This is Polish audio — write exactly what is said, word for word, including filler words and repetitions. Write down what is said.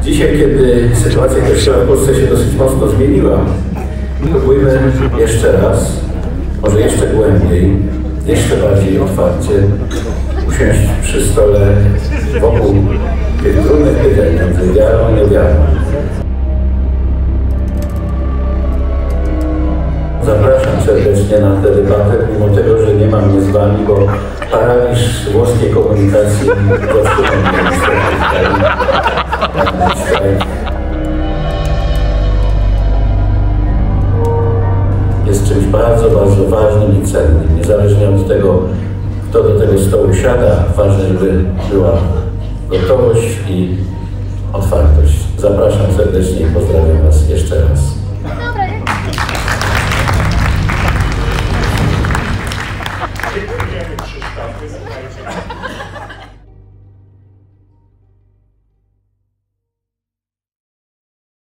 Dzisiaj, kiedy sytuacja kościoła w Polsce się dosyć mocno zmieniła, próbujmy jeszcze raz, może jeszcze głębiej, jeszcze bardziej otwarcie usiąść przy stole wokół tych trudnych pytań między wiarą i niewiarą. Zapraszam serdecznie na tę debatę, mimo tego, że nie mam mnie z wami, bo paraliż włoskiej komunikacji zatrzymał mnie jest czymś bardzo, bardzo ważnym i cennym. Niezależnie od tego, kto do tego stołu siada, ważne, żeby była gotowość i otwartość. Zapraszam serdecznie i pozdrawiam was jeszcze raz. Dziękujemy Krzysztofie, słuchajcie.